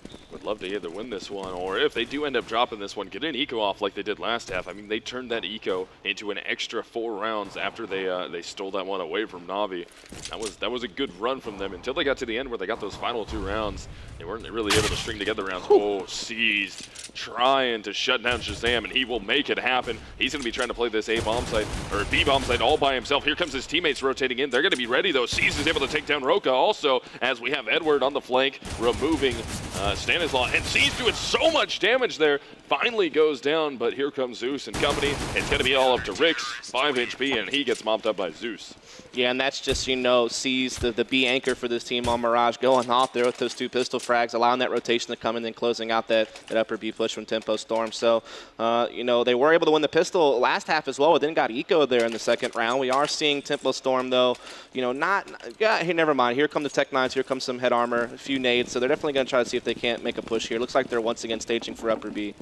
would love to either win this one, or if they do end up dropping this one, get an eco off like they did last half. I mean, they turned that eco into an extra four rounds after they uh, they stole that one away from Na'Vi. That was that was a good run from them until they got to the end where they got those final two rounds. They weren't really able to string together rounds. Oh, Seized trying to shut down Shazam, and he will make it happen. He's going to be trying to play this A bomb site or B bomb site all by himself. Here comes his teammates rotating in. They're going to be ready though. Seized is able to take down Roka also, as we have Edward on the flank removing uh, Stanislaw, and Seized doing so much damage there. Finally goes down, but here comes Zeus and company. It's going to be all up to Rix, five H P, and he gets mopped up by Zeus. Yeah, and that's just, you know, sees the, the B anchor for this team on Mirage going off there with those two pistol frags, allowing that rotation to come in and closing out that, that upper B push from Tempo Storm. So, uh, you know, they were able to win the pistol last half as well, but then got eco there in the second round. We are seeing Tempo Storm, though, you know, not, yeah, hey, never mind. Here come the Tech Nines, here comes some head armor, a few nades, so they're definitely going to try to see if they can't make a push here. Looks like they're once again staging for upper B.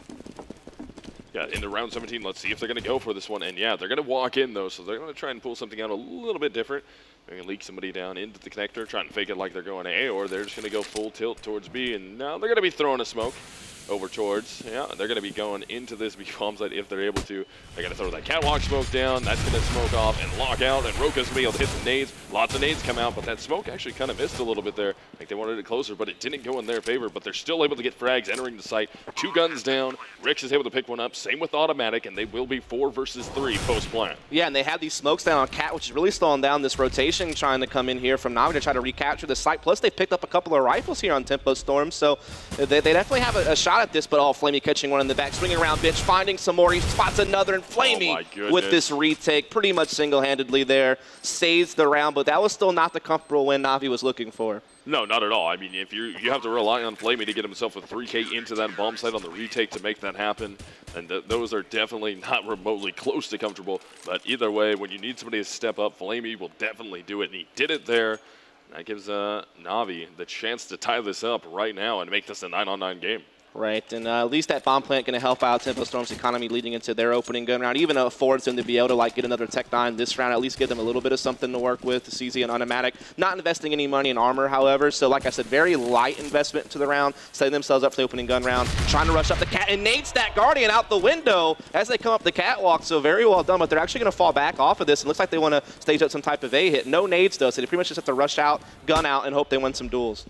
Yeah, in the round seventeen, let's see if they're going to go for this one. And yeah, they're going to walk in, though, so they're going to try and pull something out a little bit different. They're going to leak somebody down into the connector, try and fake it like they're going A, or they're just going to go full tilt towards B. And now they're going to be throwing a smoke over towards, yeah, they're going to be going into this B bomb site if they're able to. They're going to throw that catwalk smoke down. That's going to smoke off and lock out, and Roka's going to be able to hit some nades. Lots of nades come out, but that smoke actually kind of missed a little bit there. Like they wanted it closer, but it didn't go in their favor, but they're still able to get frags entering the site. Two guns down. Rix is able to pick one up. Same with Automatic, and they will be four versus three post-plant. Yeah, and they have these smokes down on Cat, which is really slowing down this rotation, trying to come in here from Na'Vi to try to recapture the site. Plus, they picked up a couple of rifles here on Tempo Storm, so they, they definitely have a, a shot at this, but all Flamey catching one in the back, swinging around bitch, finding some more. He spots another, and Flamey oh with this retake pretty much single-handedly there, saves the round, but that was still not the comfortable win Na'Vi was looking for. No, not at all. I mean, if you you have to rely on Flamey to get himself a three K into that bomb site on the retake to make that happen, and th those are definitely not remotely close to comfortable. But either way, when you need somebody to step up, Flamey will definitely do it, and he did it there. That gives uh, Na'Vi the chance to tie this up right now and make this a nine on nine game. Right, and uh, at least that bomb plant going to help out Tempo Storm's economy leading into their opening gun round. Even affords them to be able to like get another Tech nine this round, at least give them a little bit of something to work with. C Z and Automatic not investing any money in armor, however. So like I said, very light investment into the round, setting themselves up for the opening gun round, trying to rush up the Cat and nades that Guardian out the window as they come up the catwalk. So very well done, but they're actually going to fall back off of this. It looks like they want to stage up some type of A hit. No nades though, so they pretty much just have to rush out, gun out, and hope they win some duels.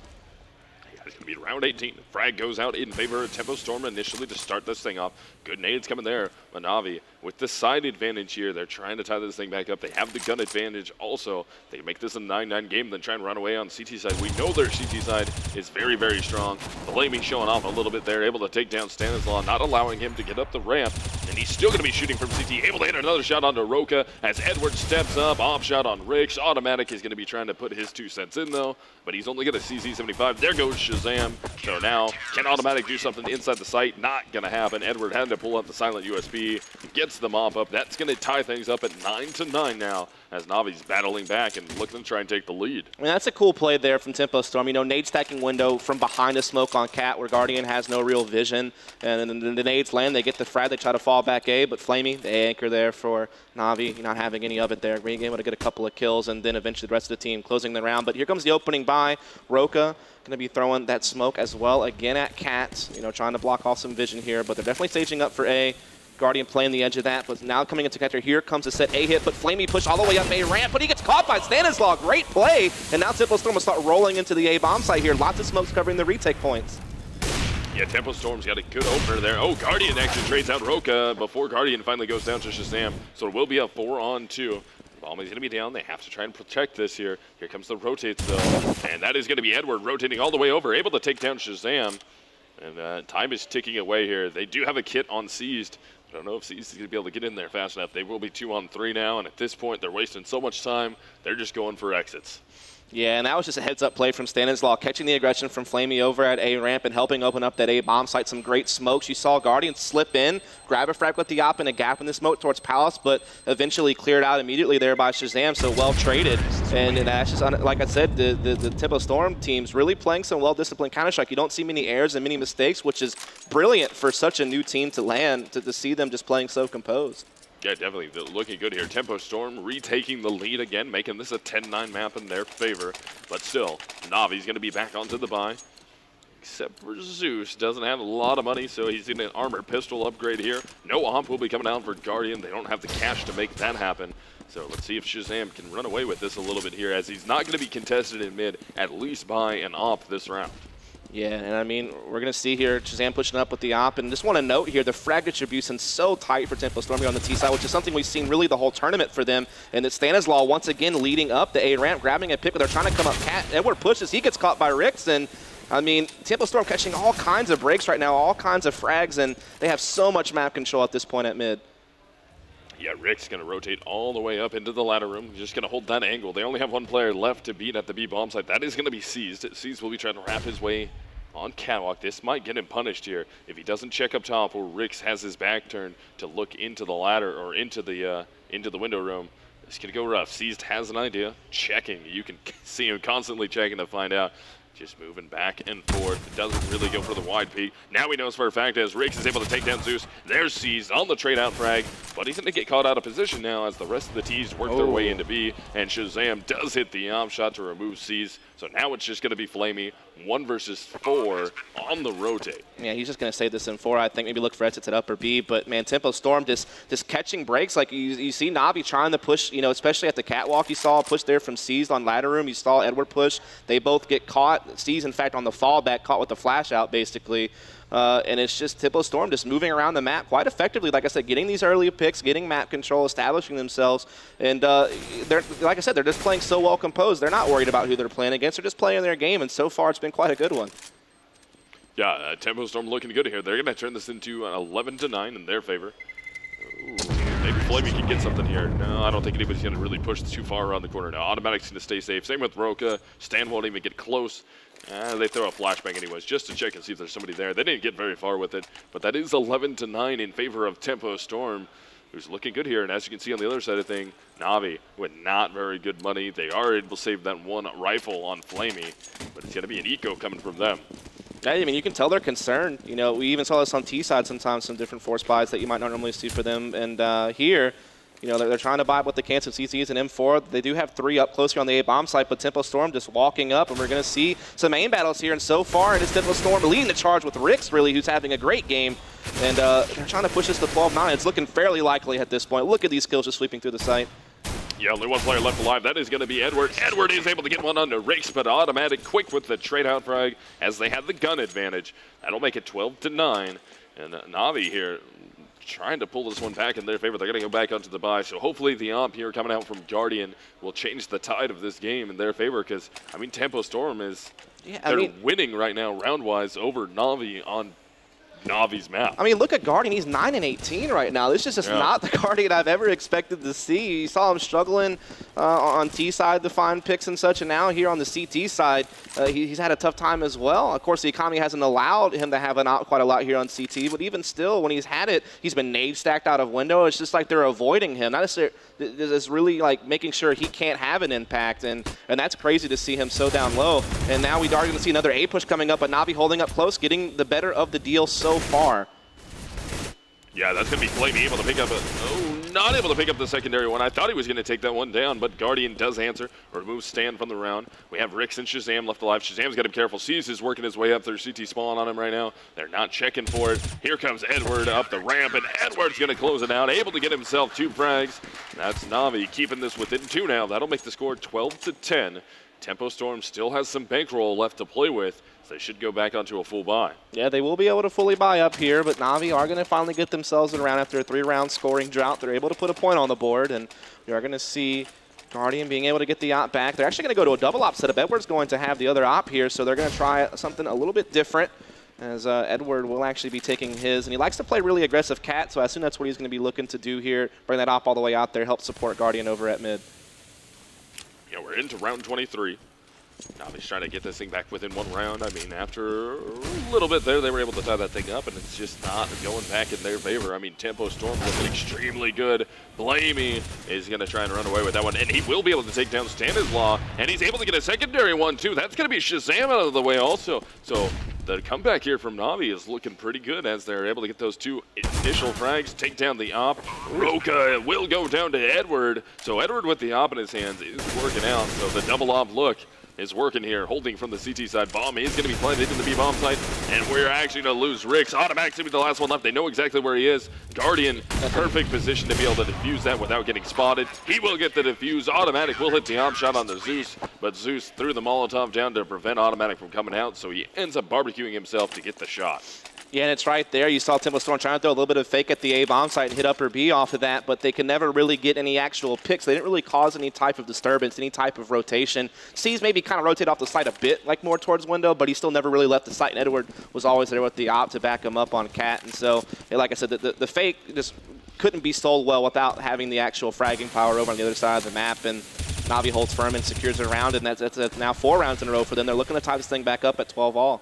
It's going to be round eighteen. Frag goes out in favor of Tempo Storm initially to start this thing off. Good nades coming there. But Na'Vi with the side advantage here. They're trying to tie this thing back up. They have the gun advantage also. They make this a nine nine game, then try and run away on C T side. We know their C T side is very, very strong. Flamey showing off a little bit there, able to take down Stanislaw, not allowing him to get up the ramp. And he's still going to be shooting from C T, able to hit another shot onto Roka as Edward steps up. Off shot on Rix. Automatic is going to be trying to put his two cents in though, but he's only got a C C seventy-five. There goes Shazam. So now, can Automatic do something inside the site? Not going to happen. Edward had to pull out the silent U S B, gets the mop up. That's going to tie things up at nine to nine now as Navi's battling back and looking to try and take the lead. I mean, that's a cool play there from Tempo Storm. You know, nade stacking window from behind the smoke on Cat where Guardian has no real vision. And then the nades land, they get the frag, they try to fall back A, but Flamey, the A anchor there for Na'Vi, not having any of it there. Being able to get a couple of kills, and then eventually the rest of the team closing the round. But here comes the opening by Roka. Going to be throwing that smoke as well again at Cat. You know, trying to block off some vision here, but they're definitely staging up for A. Guardian playing the edge of that, but now coming into connector. Here comes a set A hit, but Flamey push all the way up A ramp, but he gets caught by Stanislaw. Great play, and now Tempo Storm will start rolling into the A bomb site here. Lots of smokes covering the retake points. Yeah, Tempo Storm's got a good opener there. Oh, Guardian actually trades out Roka before Guardian finally goes down to Shazam, so it will be a four on two. Bomb is going to be down. They have to try and protect this here. Here comes the rotates, though. And that is going to be Edward rotating all the way over, able to take down Shazam. And uh, time is ticking away here. They do have a kit on Seized. I don't know if Seized is going to be able to get in there fast enough. They will be two on three now, and at this point, they're wasting so much time, they're just going for exits. Yeah, and that was just a heads-up play from Stanislaw, catching the aggression from Flamey over at A ramp and helping open up that A bomb site. Some great smokes. You saw Guardian slip in, grab a frag with the op and a gap in the smoke towards Palace, but eventually cleared out immediately there by Shazam, so well traded. And that's just, like I said, the, the, the Tempo Storm team's really playing some well-disciplined Counter-Strike. You don't see many errors and many mistakes, which is brilliant for such a new team to land, to, to see them just playing so composed. Yeah, definitely looking good here. Tempo Storm retaking the lead again, making this a ten nine map in their favor. But still, Navi's going to be back onto the buy. except for Zeus. Doesn't have a lot of money, so he's in an armored pistol upgrade here. No Omp will be coming down for Guardian. They don't have the cash to make that happen. So let's see if Shazam can run away with this a little bit here, as he's not going to be contested in mid, at least by an Omp this round. Yeah, and I mean, we're going to see here Shazam pushing up with the Op, and just want to note here, the frag distribution so tight for Tempo Storm here on the T side, which is something we've seen really the whole tournament for them, and that Stanislaw once again leading up the A ramp, grabbing a pick, but they're trying to come up. Cat Edward pushes, he gets caught by Rix, and I mean, Tempo Storm catching all kinds of breaks right now, all kinds of frags, and they have so much map control at this point at mid. Yeah, Rick's going to rotate all the way up into the ladder room. Just going to hold that angle. They only have one player left to beat at the B bomb site. That is going to be Seized. Seized will be trying to wrap his way on Catwalk. This might get him punished here if he doesn't check up top, or Rix has his back turned to look into the ladder or into the uh, into the window room. It's going to go rough. Seized has an idea. Checking. You can see him constantly checking to find out. Just moving back and forth. Doesn't really go for the wide peak. Now he knows for a fact as Rix is able to take down Zeus. There's Seized on the trade out frag, but he's going to get caught out of position now as the rest of the T's work oh. their way into B, and Shazam does hit the Omp shot to remove Seized. So now it's just going to be Flamey, one versus four on the rotate. Yeah, he's just going to save this in four. I think maybe look for exits at upper B, but man, Tempo Storm just just catching breaks. Like you, you see Navi trying to push, you know, especially at the catwalk. You saw a push there from Seized on ladder room. You saw Edward push. They both get caught. Seized, in fact, on the fallback, caught with the flash out, basically. Uh, and it's just Tempo Storm just moving around the map quite effectively. Like I said, getting these early picks, getting map control, establishing themselves. And uh, they're, like I said, they're just playing so well composed. They're not worried about who they're playing against. They're just playing their game. And so far, it's been quite a good one. Yeah, uh, Tempo Storm looking good here. They're going to turn this into an eleven to nine in their favor. Ooh, maybe Flamey can get something here. No, I don't think anybody's going to really push too far around the corner now. Automatic's going to stay safe. Same with Roka. Stan won't even get close. Uh, they throw a flashbang anyways, just to check and see if there's somebody there. They didn't get very far with it, but that is eleven to nine in favor of Tempo Storm, who's looking good here. And as you can see on the other side of thing, Navi with not very good money. They are able to save that one rifle on Flamey, but it's going to be an eco coming from them. I mean, you can tell they're concerned. You know, we even saw this on T side sometimes, some different force buys that you might not normally see for them. And uh, here, you know, they're, they're trying to buy what they can. So C C is an M four. They do have three up close here on the A bomb site, but Tempo Storm just walking up, and we're going to see some aim battles here. And so far, it is Tempo Storm leading the charge with Rix, really, who's having a great game. And uh, they're trying to push this to twelve nine. It's looking fairly likely at this point. Look at these kills just sweeping through the site. Yeah, only one player left alive. That is going to be Edward. Edward is able to get one onto Rix, but automatic quick with the trade out frag as they have the gun advantage. That'll make it twelve to nine. And uh, Navi here trying to pull this one back in their favor. They're going to go back onto the buy. So hopefully the Omp here coming out from Guardian will change the tide of this game in their favor, because, I mean, Tempo Storm is yeah, I they're mean, winning right now round-wise over Navi on Navi's map. I mean, look at Guardian. He's nine and eighteen right now. This is just yeah. not the Guardian I've ever expected to see. You saw him struggling uh, on T side to find picks and such, and now here on the C T side, uh, he, he's had a tough time as well. Of course, the economy hasn't allowed him to have an out quite a lot here on C T, but even still, when he's had it, he's been nade stacked out of window. It's just like they're avoiding him. Not necessarily, it's really like making sure he can't have an impact, and and that's crazy to see him so down low. And now we are going to see another A push coming up, but Navi holding up close, getting the better of the deal so far. Yeah, that's going to be Flamey able to pick up a... Oh, not able to pick up the secondary one. I thought he was going to take that one down, but Guardian does answer or removes Stan from the round. We have Rix and Shazam left alive. Shazam's got him careful. Seized is working his way up. There's C T spawn on him right now. They're not checking for it. Here comes Edward up the ramp, and Edward's going to close it out. Able to get himself two frags. That's Navi keeping this within two now. That'll make the score twelve to ten. Tempo Storm still has some bankroll left to play with, so they should go back onto a full buy. Yeah, they will be able to fully buy up here, but Navi are going to finally get themselves around after a three-round scoring drought. They're able to put a point on the board, and we are going to see Guardian being able to get the op back. They're actually going to go to a double op setup. Edward's going to have the other op here, so they're going to try something a little bit different, as uh, Edward will actually be taking his. And he likes to play really aggressive cat, so I assume that's what he's going to be looking to do here. Bring that op all the way out there, help support Guardian over at mid. Yeah, we're into round twenty-three. Navi's trying to get this thing back within one round. I mean, after a little bit there, they were able to tie that thing up, and it's just not going back in their favor. I mean, Tempo Storm looking extremely good. Blamey is going to try and run away with that one, and he will be able to take down Stanislaw, and he's able to get a secondary one, too. That's going to be Shazam out of the way also. So the comeback here from Navi is looking pretty good as they're able to get those two initial frags, take down the op. Roka will go down to Edward. So Edward with the op in his hands is working out. So the double op look is working here, holding from the C T side. Bomb is going to be planted into the B bomb site, and we're actually going to lose Rix. Automatic's going to be the last one left. They know exactly where he is. Guardian, perfect position to be able to defuse that without getting spotted. He will get the defuse. Automatic will hit the op shot on the Zeus, but Zeus threw the Molotov down to prevent Automatic from coming out, so he ends up barbecuing himself to get the shot. Yeah, and it's right there. You saw Tempo Storm trying to throw a little bit of fake at the A bomb site and hit upper B off of that, but they could never really get any actual picks. They didn't really cause any type of disturbance, any type of rotation. C's maybe kind of rotate off the site a bit, like more towards window, but he still never really left the site, and Edward was always there with the op to back him up on Cat. And so, like I said, the, the, the fake just couldn't be sold well without having the actual fragging power over on the other side of the map, and Navi holds firm and secures a round, and that's, that's, that's now four rounds in a row for them. They're looking to tie this thing back up at twelve all.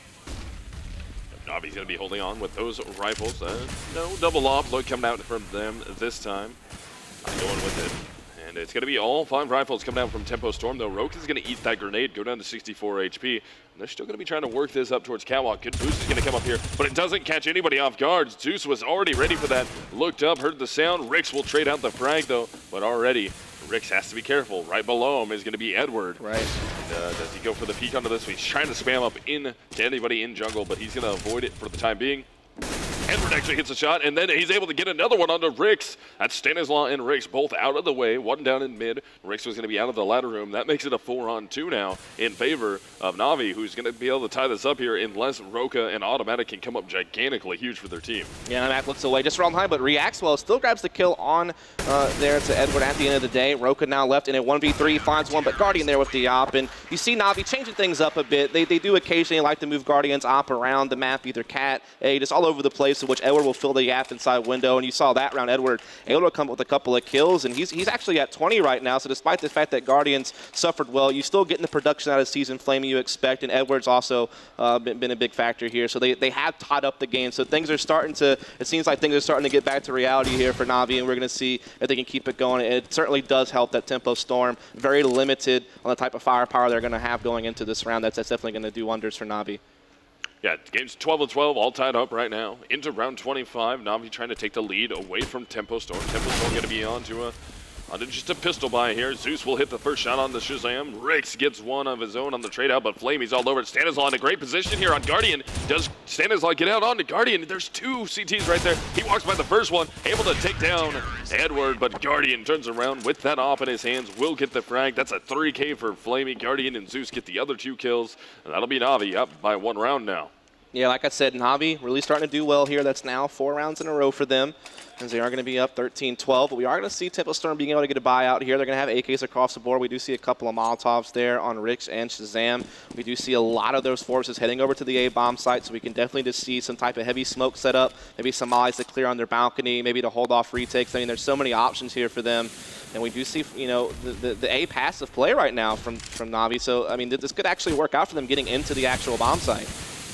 Navi's going to be holding on with those rifles. Uh, no double op look coming out from them this time. Going with it. And it's going to be all five rifles coming out from Tempo Storm, though. Roka's going to eat that grenade, go down to sixty-four H P. And they're still going to be trying to work this up towards Catwalk. Good boost is going to come up here, but it doesn't catch anybody off guard. Zeus was already ready for that. Looked up, heard the sound. Rix will trade out the frag, though, but already Rix has to be careful. Right below him is going to be Edward. Right. And, uh, does he go for the peek onto this? He's trying to spam up in to anybody in jungle, but he's going to avoid it for the time being. Edward actually hits a shot, and then he's able to get another one onto Rix. That's Stanislaw and Rix both out of the way, one down in mid. Rix was going to be out of the ladder room. That makes it a four on two now in favor of Navi, who's going to be able to tie this up here unless Roka and Automatic can come up gigantically huge for their team. Yeah, Mac looks away just around high, but reacts well. Still grabs the kill on uh, there to Edward at the end of the day. Roka now left in a one v three, finds one, but Guardian there with the op. And you see Navi changing things up a bit. They, they do occasionally like to move Guardian's op around the map, either Cat, A, just all over the place, which Edward will fill the gap inside window, and you saw that round. Edward able to come up with a couple of kills, and he's he's actually at twenty right now. So despite the fact that Guardians suffered well, you still getting the production out of Season Flame you expect, and Edward's also uh, been, been a big factor here. So they, they have tied up the game. So things are starting to, it seems like things are starting to get back to reality here for Navi, and we're going to see if they can keep it going. It certainly does help that Tempo Storm, very limited on the type of firepower they're going to have going into this round. That's, that's definitely going to do wonders for Navi. Yeah, the game's twelve and twelve, all tied up right now. Into round twenty-five, Navi trying to take the lead away from Tempo Storm. Tempo Storm going to be on to a, onto just a pistol buy here. Zeus will hit the first shot on the Shazam. Rix gets one of his own on the trade out, but Flamey's all over it. Stanislaw in a great position here on Guardian. Does Stanislaw get out onto Guardian? There's two C Ts right there. He walks by the first one, able to take down Edward, but Guardian turns around with that op in his hands, will get the frag. That's a three K for Flamey. Guardian and Zeus get the other two kills, and that'll be Navi up by one round now. Yeah, like I said, Navi really starting to do well here. That's now four rounds in a row for them, as they are going to be up thirteen twelve. But we are going to see Tempo Storm being able to get a buyout here. They're going to have A Ks across the board. We do see a couple of Molotovs there on Rix and Shazam. We do see a lot of those forces heading over to the A-bomb site, so we can definitely just see some type of heavy smoke set up, maybe some mollies to clear on their balcony, maybe to hold off retakes. I mean, there's so many options here for them. And we do see, you know, the, the, the A passive play right now from, from Navi. So, I mean, this could actually work out for them getting into the actual bomb site.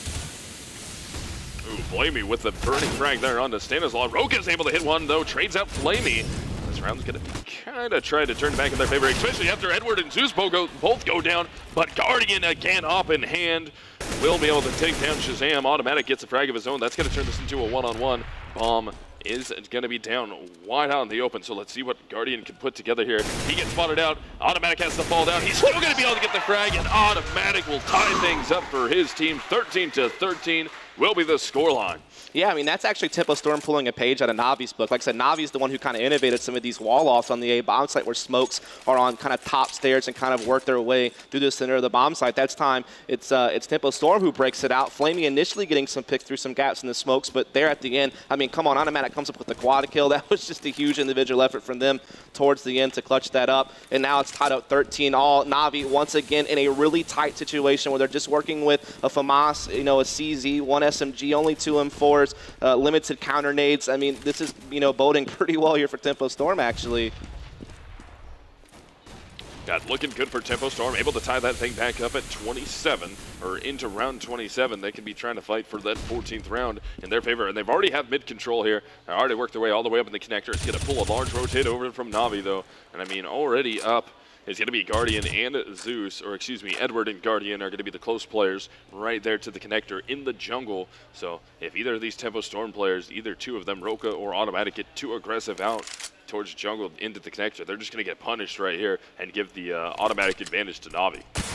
Ooh, Flamey with the burning frag there onto Stanislaw. Roka's able to hit one, though, trades out Flamey. This round's going to kind of try to turn it back in their favor, especially after Edward and Zeus both go, both go down. But Guardian, again, up in hand, will be able to take down Shazam. Automatic gets a frag of his own. That's going to turn this into a one-on-one. Bomb is going to be down wide out in the open, so let's see what Guardian can put together here. He gets spotted out. Automatic has to fall down. He's still going to be able to get the frag, and Automatic will tie things up for his team. thirteen to thirteen will be the scoreline. Yeah, I mean, that's actually Tempo Storm pulling a page out of Navi's book. Like I said, Navi's the one who kind of innovated some of these wall-offs on the A-bomb site where smokes are on kind of top stairs and kind of work their way through the center of the bomb site. That's time it's uh, it's Tempo Storm who breaks it out. Flamey initially getting some picks through some gaps in the smokes, but there at the end, I mean, come on, Automatic comes up with the quad kill. That was just a huge individual effort from them towards the end to clutch that up. And now it's tied up thirteen all. Navi, once again, in a really tight situation where they're just working with a FAMAS, you know, a C Z, one S M G, only two M fours, uh, limited counter nades. I mean, this is, you know, boding pretty well here for Tempo Storm, actually. Yeah, looking good for Tempo Storm, able to tie that thing back up at twenty-seven, or into round twenty-seven. They can be trying to fight for that fourteenth round in their favor, and they've already have mid control here. They already worked their way all the way up in the connector. It's going to pull a large rotate over from Navi, though, and I mean, already up is going to be Guardian and Zeus, or excuse me, Edward and Guardian are going to be the close players right there to the connector in the jungle. So if either of these Tempo Storm players, either two of them, Roka or Automatic, get too aggressive out towards jungle into the connector, they're just going to get punished right here and give the uh, Automatic advantage to Navi.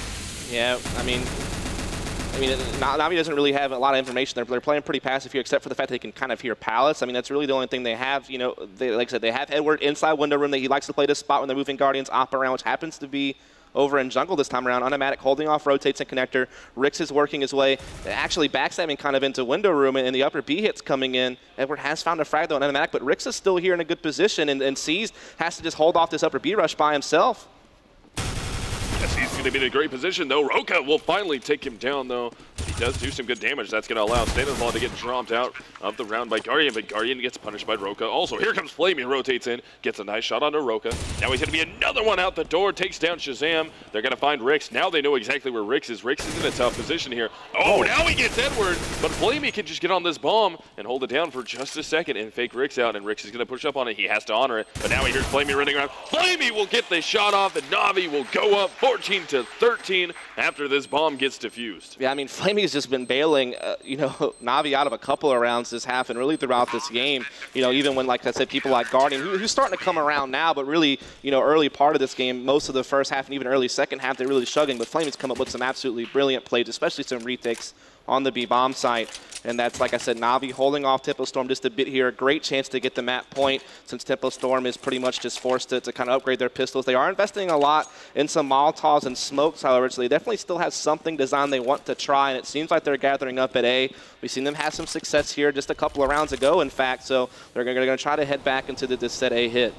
Yeah, I mean, I mean, Navi doesn't really have a lot of information. They're, they're playing pretty passive here, except for the fact that they can kind of hear Palace. I mean, that's really the only thing they have. You know, they, like I said, they have Edward inside window room that he likes to play this spot when they're moving Guardians op around, which happens to be over in jungle this time around. Automatic holding off, rotates and connector. Rix is working his way, actually backstabbing kind of into window room, and the upper B hits coming in. Edward has found a frag though on Automatic, but Rix is still here in a good position, and, and Seized has to just hold off this upper B rush by himself. Yes, he's going to be in a great position, though. Roka will finally take him down, though. He does do some good damage. That's going to allow Stanislaw to get dropped out of the round by Guardian, but Guardian gets punished by Roka. Also, here comes Flamey, rotates in, gets a nice shot onto Roka. Now he's going to be another one out the door, takes down Shazam. They're going to find Rix. Now they know exactly where Rix is. Rix is in a tough position here. Oh, now he gets Edward, but Flamey can just get on this bomb and hold it down for just a second and fake Rix out, and Rix is going to push up on it. He has to honor it, but now he hears Flamey running around. Flamey will get the shot off, and Navi will go up fourteen to thirteen after this bomb gets defused. Yeah, I mean, Flamey's just been bailing, uh, you know, Navi out of a couple of rounds this half and really throughout this game. You know, even when, like I said, people like Guardian, who, who's starting to come around now, but really, you know, early part of this game, most of the first half and even early second half, they're really struggling. But Flamey's come up with some absolutely brilliant plays, especially some retakes on the B-bomb site. And that's, like I said, Navi holding off Tempo Storm just a bit here. A great chance to get the map point since Tempo Storm is pretty much just forced to, to kind of upgrade their pistols. They are investing a lot in some Molotovs and smokes, however, so they definitely still have something designed they want to try, and it seems like they're gathering up at A. We've seen them have some success here just a couple of rounds ago, in fact, so they're going to try to head back into the, this set A hit.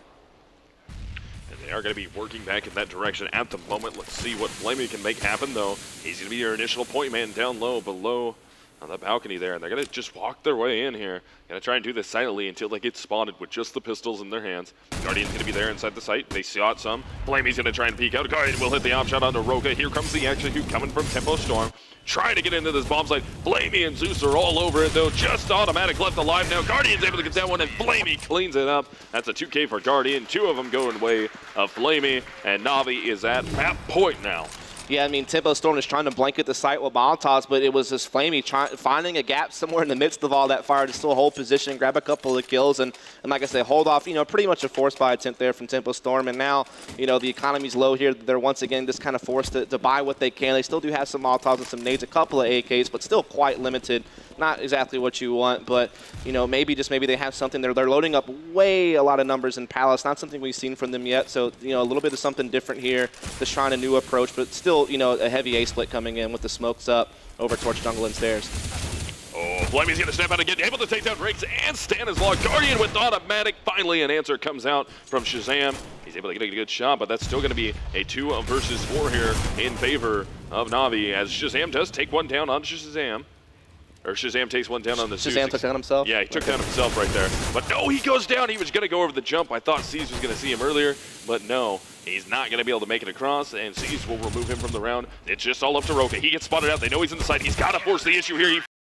They are going to be working back in that direction at the moment. Let's see what Flamey can make happen, though. He's going to be your initial point man down low, below on the balcony there, and they're going to just walk their way in here. Going to try and do this silently until they get spotted with just the pistols in their hands. Guardian's going to be there inside the site. They saw it some. Flamey's going to try and peek out. Guardian will hit the op shot onto Roka. Here comes the execute coming from Tempo Storm. Trying to get into this bomb site. Flamey and Zeus are all over it, though. Just Automatic left alive now. Guardian's able to get that one, and Flamey cleans it up. That's a two K for Guardian. Two of them going way of Flamey, and Navi is at map point now. Yeah, I mean, Tempo Storm is trying to blanket the site with Molotovs, but it was just Flamey trying, finding a gap somewhere in the midst of all that fire to still hold position, grab a couple of kills, and, and like I said, hold off, you know, pretty much a forced buy attempt there from Tempo Storm. And now, you know, the economy's low here. They're once again just kind of forced to, to buy what they can. They still do have some Molotovs and some nades, a couple of A Ks, but still quite limited. Not exactly what you want, but, you know, maybe just maybe they have something. They're, they're loading up way a lot of numbers in Palace. Not something we've seen from them yet. So, you know, a little bit of something different here. Just trying a new approach, but still, you know, a heavy A split coming in with the smokes up over towards jungle and stairs. Oh, Flamey's going to snap out again, able to take down Rix and Stanislaw. Guardian with Automatic. Finally, an answer comes out from Shazam. He's able to get a good shot, but that's still going to be a two versus four here in favor of Navi, as Shazam does take one down on Shazam. Or Shazam takes one down on the Shazam took down himself? Yeah, he took down himself right there. But no, he goes down. He was going to go over the jump. I thought Seas was going to see him earlier, but no. He's not going to be able to make it across, and Seas will remove him from the round. It's just all up to Roka. He gets spotted out. They know he's in the site. He's got to force the issue here. He